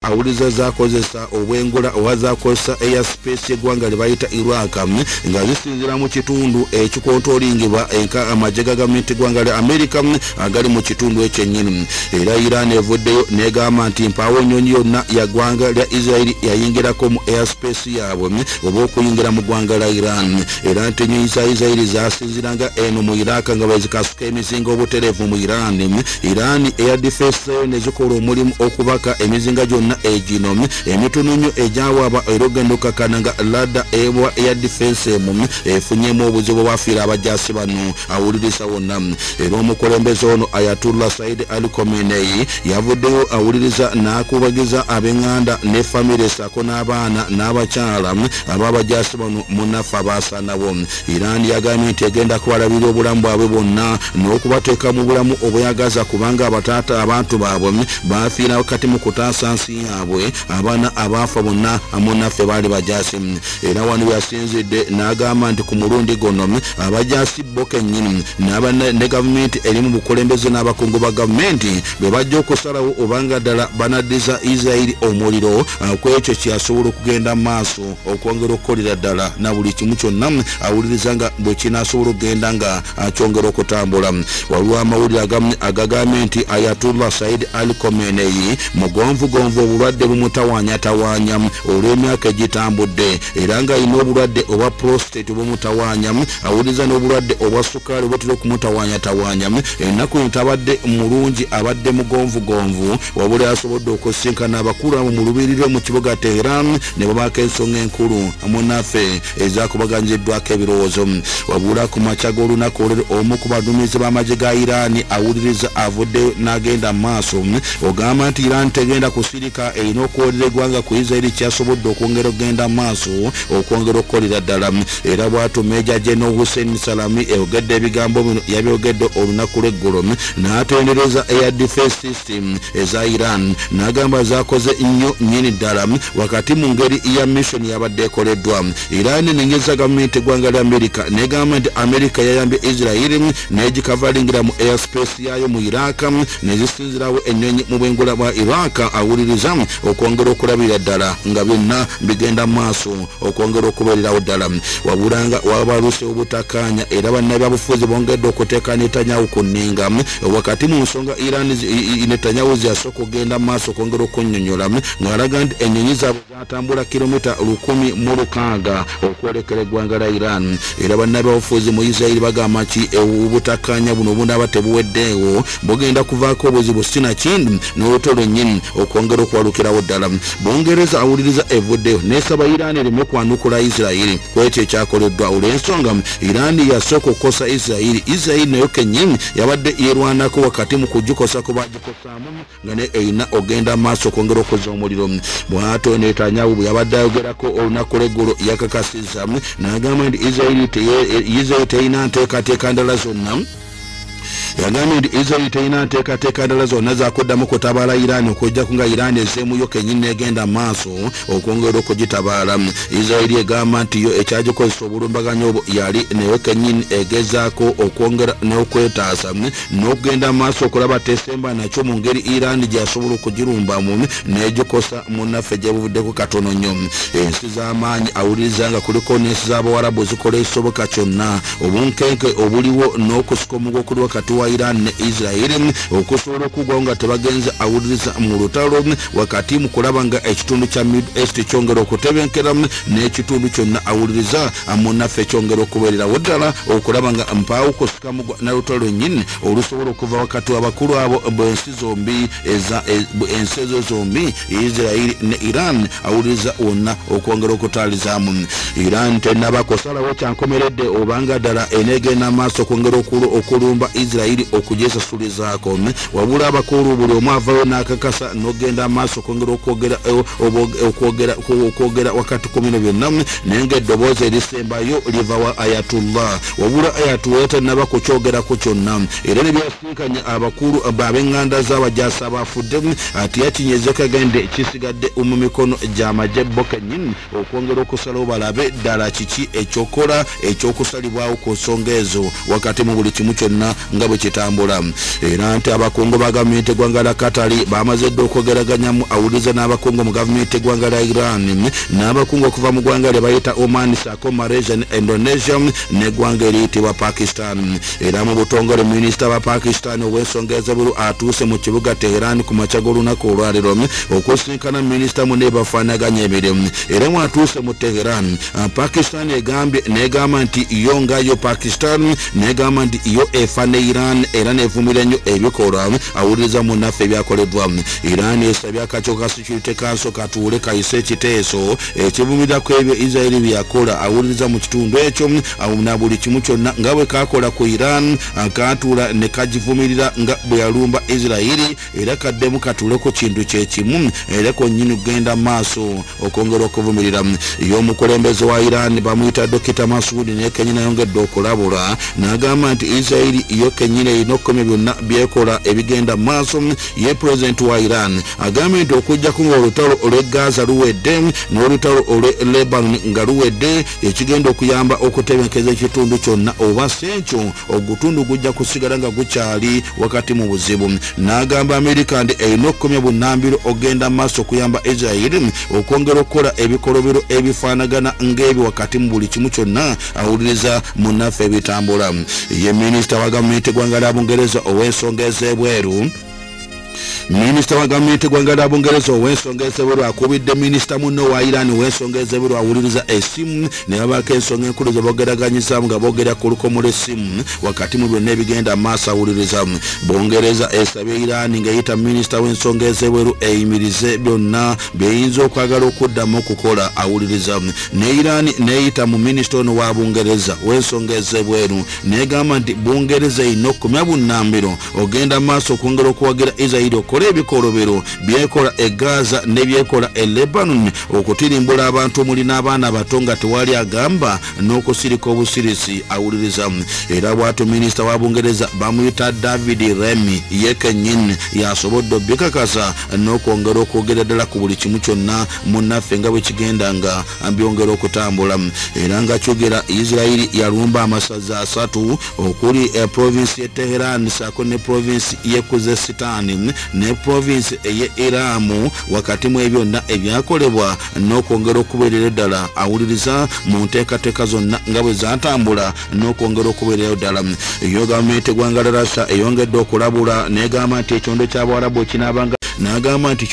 awuliza zakozesa obwengula owazakozesa airspace eggwanga lye bayita Iraq nga zisinzira mu kitundu ekikontolingibwa amagye ga gavumenti eggwanga lya America agali mu kitundu ekyo ennyini. Era Iran evuddeyo negamba nti mpaawo ennyonyi yonna ya ggwanga lya Israeli yayingirako mu airspace yaabwe oba okuyingira mu ggwanga lya Iran. Era nti ennyonyi za Israeli zasinziranga eno mu Iraq nga bwezikasuka emizinga obutereevu mu Iran. Iran Air Defense ne zikola omulimu okubaka emizinga gyonna egino emitununyo egyawaaba era ogenda okakana nga Rada ewa Air Defense emu efunyemu obuzibu bwafiira abajjaasi bano awuliriza wonna. Era omukulembeze ono Ayatollah Said Ali Khamenei yavuddeyo awuliriza n'akubagiza ab'eŋŋanda ne famire sako n'abaana n'abakyala ab'abajjaasi bano munnaffe abaasaanawo. Iran yagambye nti egenda kubalabira obulamu bwabwe bonna n'okubateeka mu bulamu obuyagaza kubanga abantu baabwe baafiira wakati mu kutaasa nsi yaabwe abaana abaafa bonna munnaffe baali bajaasi. Era wano yasinzidde n'agamba nti ku mulundi guno abajaasi bo kennyini ne gavumenti eri mu bukulembeze n'abakungu ba gavumenti bwe bajja okusalawo obanga ddala banaddiza Israeli omuliro kwekyo kyasobola okugenda mu maaso okwongera okukolera ddala na buli kimu kyonna awuliriza nga bwe kinaasobola okugenda nga akyongera okutambula. Waliwo amawulire agagambye nti Ayatollah Said Ali Khamenei mugonvugonvu obulwadde bumutawaanyatawaanya olw'emyaka egitambudde era nga alina obulwadde obwa prostate bumutawaanya awuliriza n'obulwadde obwa sukaali bwetera okumutawaanyatawaanya. Ennaku ntabadde mulungi abadde mugonvugonvu wabula asobodde okusinkana abakulu abo mu lubirirwe mu kibuga Tehran ne babaako ensonga enkulu munnaffe ezaakubaganyiziddwako ebirowoozo. Wabula ku makya g'olunaku olwo omu ku baduumizi b'amagye ga Iran awuliriza avuddeyo n'agenda mu maaso ogamba nti Iran tegenda kusirika erina okuwolera eggwanga ku Israeli kyasobodde okwongera okugenda mu maaso okwongera okukolera ddala. Era bw'atyo Meja General Hussein Salami eyogedde ebigambo bino yabyogedde olunaku lw'eggulo n'atendereza Air Defense System eza Iran n'agamba zakoze nnyo nnyini ddala wakati mu ngeri ya mission yabadde ekoleddwa. Iran nenyeza gavumenti eggwanga lya America negamba nti America yayambye Israeli n'egikavalingira mu airspace yayo mu Iraq nezisinzirawo ennyonyi mu bwengula bwa Iraq awuliriza okwongera okulabira ddala nga byonna bigenda mu maaso okwongera okubeererawo ddala. Wabulanga wabaluse obutakkaanya era bannabyabufuzi bongedde okuteeka Netanyahu ku nninga wakati mu nsonga Iran Netanyahu ziyasooka okugenda mu maaso okwongera okunnyonnyola ng'alaga nti ennyonyi zaabwe zatambula kilomita 1,600 okwolekera eggwanga lya Iran. Era bannabyabufuzi mu Israeli bagamba nti obutakkaanya buno bunaaba tebuweddeewo bugenda kuvaako obuzibu sinakindi n'olutalo lwennyini okwongera okuwalukirawo ddala. Bungereza awuliriza evuddeyo n'esaba Iran ereme kwanukula Israeli kwekyo ekyakoleddwa olw'ensonga Iran yasooka okukosa Israeli. Israeli nayo kennyini yabadde yeerwanako wakati mu kugikosa ku bagikosaamu nga ne erina ogenda maaso okwongera okuza omuliro. Bw'atyo Netanyahu bwe yabadde ayogerako olunaku lw'eggulo yakakasizza n'agamba nti Israeli terina nteekateeka ndala zonna. Yagambye nti Israeli terina nteekateeka ndala zonna zakuddamu kutabaala Iran okujjaku nga Iran ezzeemuyo kennyini negenda maaso okwongera okugitabaala. Israeli egamba nti yo ekyagikozesa obulumbaganyi obwo yali nayo kennyini egezaako okwongera n'okwetaasa n'okugenda maaso okulaba tesemba nakyo mu ngeri Iran gyasobola okugirumbamu n'egikosa munnaffe gye buvuddeko katono nnyo. Ensi z'amaanyi awuliriza nga kuliko n'ensi z'Abawarabu zikola ekisoboka kyonna obunkenke obuliwo n'okusika omugo okuli wakati wa Iran ne Israeli okusobola okugwawo nga tebagenza awuliriza mu lutalo wakati mu kulaba nga ekitundu kya Middle East kyongera okutebenkera n'ekitundu kyonna awuliriza munnaffe kyongera okubeererawo ddala okulaba nga mpaawo kusikamu na lutalo lwennyini olusobola okuva wakati w'abakulu abo b'ensi zombi ensi ezo zombi Israeli ne Iran awuliriza wonna okwongera okutaalizaamu. Iran tennaba kusalawo kyankomeredde obanga ddala eneegenda maaso okwongera okulumba Israeli okugyesasulizaako wabula abakulu buli omu avayo n'akakasa n'ogenda maaso okwongera okwogera wakati ku bino byonna naye ng'eddoboozi erisembayo liva wa Ayatollah wabula Ayatollah tannaba kukyogerako kyonna era ne byasinkanya abakulu ab'eŋŋanda z'abajaasi abafudde ati yakinyeze kagende kisigadde mu mikono gy'amagye bo kennyini okwongera okusalawo balabe ddala kiki ekyokola ekyokusalibwawo ku nsonga ezo wakati mu buli kimu kyonna nga bwe kitambula. Era nti abakungu ba gavumenti eggwanga lya Katari bamaze dda okwogeraganya awuliriza n'abakungu mu gavumenti eggwanga lya Iran n'abakungu okuva mu ggwanga lye bayita Oman, Sako, Malaysia ne Indonesia n'eggwanga eriyitibwa Pakistan. Era mu butongole minisita wa Pakistan ow'ensonga ez'ebweru atuuse mu kibuga Teheran ku makya g'olunaku olwaliro okusinkana minisita mu nebafaanaganya emirimu. Era mwatuuse mu Teheran Pakistan egambye n'egamba nti yo ngayo Pakistan n'egamba nti yo efa ne Iran era neevumira nnyo ebikolwa awuliriza munnaffe ebyakoleddwa. Iran esabye akakiiko ka Security Council katuule kayise ekiteeso ekivumira ku ebyo Israel byakola awuliriza mu kitundu ekyo na buli kimu kyonna nga bwe kakola ku Iran katuula ne kagivumirira nga bwe yalumba Israel era kaddemu katuule ku kintu kyekimu era konnyini kugenda maaso okwongera okuvumirira. Y'omukulembeze wa Iran bamuyita Dr. Masudi naye kennyini ayongedde okulabula n'agamba nti Israel yo kennyini erina okukomya byonna byekola ebigenda maaso. Ye pulezidenti wa Iran agambye nti okujjako ng'olutalo olw'e Gaza luwedde n'olutalo olw'e Lebanon nga luwedde ekigenda okuyamba okutebenkeza ekitundu kyonna oba si ekyo ogutundu gujja kusigala nga gukyali wakati mu buzibu. N'agamba Amerika nti erina okukomya bunnambiro ogenda maaso okuyamba Israel okwongera okukola ebikolobero ebifaanagana ng'ebyo wakati mu buli kimu kyonna awuliriza munnaffe ebitambula. Ye minisita wa gavumenti eggwanga lya Bungereza ow'ensonga ez'ebweru minisita wa gavumenti eggwanga lya Bungereza ow'ensonga ez'ebweru akubidde minisita munno wa Iran ow'ensonga ez'ebweru awuliriza essimu ne babaako ensonga enkulu ze boogeraganyizaamu nga boogera ku lukomo lw'essimu wakati mu byonna ebigenda maaso awuliriza. Bungereza esabye Iran ng'eyita minisita w'ensonga ez'ebweru eyimirize byonna byeyinza okwagala okuddamu okukola awuliriza. Ne Iran neeyita mu minisita ono wa Bungereza w'ensonga ez'ebweru n'egamba nti Bungereza erina okukomya bunnambiro ogenda maaso okwongera okuwagira Israel okukola ebikolobero byekola e Gaza ne byekola e Lebanon okutirimbula abantu omuli n'abaana abato nga tewali agamba n'okusirika obusirisi awuliriza. Era bw'atyo minisita wa Bungereza bamuyita David Remy ye kennyini yasobodde obbikakasa n'okwongera okwogera ddala ku buli kimu kyonna munnaffe nga bwe kigenda nga byongera okutambula. Era nga kyogera Israel yalumba amasaza 3 okuli provinsi ye Teheran Sako ne provinsi ye Kuzesitani ne provinsi eye Iramu wakati mu byonna ebyakolebwa n'okwongera okubeerera ddala awuliriza mu nteekateeka zonna nga bwe zatambula n'okwongera okubeerera ddala. Yo gavumenti eggwanga lya Russia eyongedde okulabula n'egamba nti ekyondo ky'Abawarabu kinaabanga n'agamba nti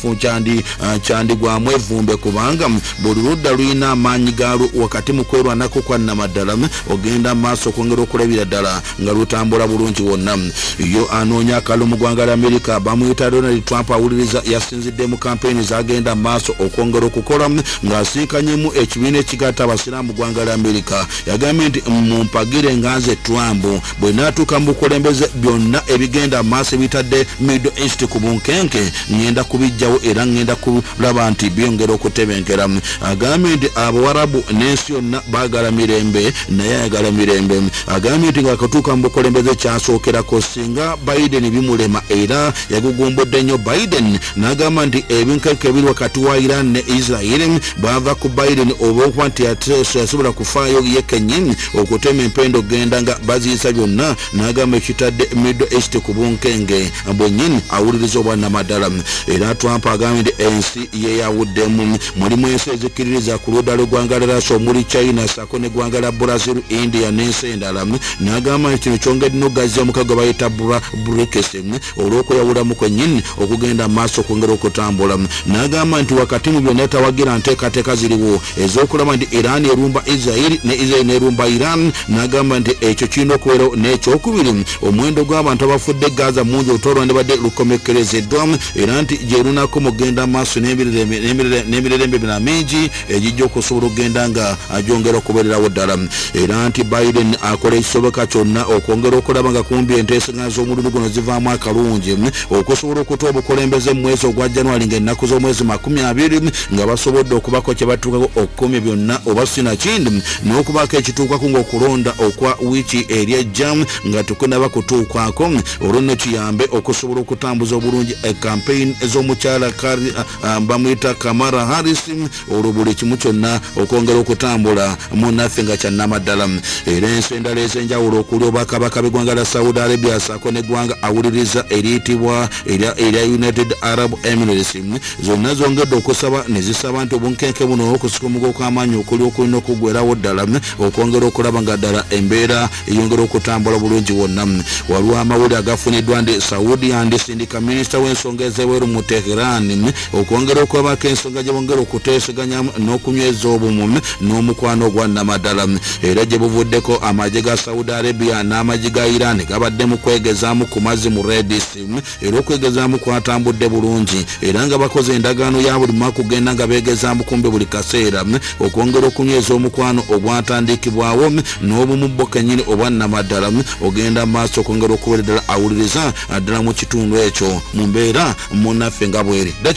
kyandigwamu evvumbe kubanga buli ludda lulina amaanyi gaalwo wakati mu kwerwanako kwa namaddala ogenda maaso okwongera okulabira ddala nga lutambula bulungi wonna. Yo anoonya akalulu mu ggwanga lya Amerika bamuyita Donald Trump awuliriza yasinzidde mu kampeyini zagenda maaso okwongera okukola ng'asinkanyemu ekibiina ekigatta abasiraamu mu ggwanga lya Amerika. Yagambye nti mumpagire nga nze Trump bwe naatuuka mu bukulembeze byonna ebigenda maaso ebitadde Middle East ku bunkenke ngenda kubijjawo era ngenda kulaba nti byongera okutebenkera. Agambye nti Abawarabu n'ensi yonna baagala mirembe naye ayagala mirembe. Agambye nti ng'akatuuka mu bukulembeze kyasookerako singa Biden bimulema era yagugumbudde nnyo Biden n'agamba nti ebinkenke ebiri wakati wa Iran ne Israel bava ku Biden oba okuba nti yasobola kufaayo ye kennyini okutema empendo genda nga baziyisa byonna n'agamba ekitadde Middle East ku bunkenge bwennyini awuliriza obwannamaddala. Era Trump agambye nti ensi yeyawuddemu mulimu ensi ezikkiririza ku ludda lw'eggwanga lya Russia omuli China Sako n'eggwanga lya Brazil, India n'ensi endala. N'agamba nti kino kyongedde n'ogazzya omukago bayita BRICS olw'okweyawulamu kwennyini okugenda maaso okwongera okutambula. N'agamba nti wakati mu byonna tawagira nteekateeka ziriwo ez'okulaba nti Iran erumba Israel ne Israel nerumba Iran. N'agamba nti ekyo kirina okubeerawo n'ekyokubiri omuwendo gw'abantu abafudde Gaza mungi olutolwandibadde lukomekkerezeddwa era nti gyerunako mugenda maaso n'emirerembe bina mingi egijja okusobola okugenda nga agyongera okubeererawo ddala. Era nti Biden akola ekisoboka kyonna okwongera okulaba nga kumbi enteeseganya z'omulundi guno zivaamu akalungi okusobola okutuwa obukulembeze mu mwezi ogwa January ng'ennaku z'omwezi 20 nga basobodde okubako kye batuukako okukomya byonna oba sinakindi n'okubaako ekituukako ng'okulonda okwa wiiki eri ejja nga tukunaba kutuukwako olwo nno kiyambe okusobola okutambuza obulungi campaign ez'omukyala bamuyita Kamala Harris olwo buli kimu kyonna okwongera okutambula munnaffe nga kyannamaddala. Era ensi endala ez'enjawulo okuli obwakabaka b'eggwanga lya Saudi Arabia ssaako n'eggwanga awuliriza eriyitibwa erya United Arab Emirates zonna zongedde okusaba ne zisaba nti obunkenke buno okusukumuka okw'amaanyi okuli okulina okuggwerawo ddala okwongera okulaba nga ddala embeera eyongera okutambula bulungi wonna. Waliwo amawulire agafuniddwa nti Saudi yandisindika minisita w'ensonga ez'ebweru mu Tehran okwongera okulabako ensonga gye bongera okuteeseganya n'okunyweza obumu n'omukwano ogwa nnamaddala. Era gye buvuddeko amagye ga Saudi Arabia n'amagye ga Iran gabadde mu kwegezaamu ku mazzi mu Red Sea era okwegezaamu kwatambudde bulungi era nga bakoze endagaano ya buli mwaka kugenda nga beegezaamu kumbe buli kaseera okwongera okunyweza omukwano ogwatandikibwawo n'obumu bwo kennyini obwa nnamaddala ogenda mu maaso okwongera okubeera ddala awuliriza ddala mu kitundu ekyo mu mbeera munnaffe nga bweri.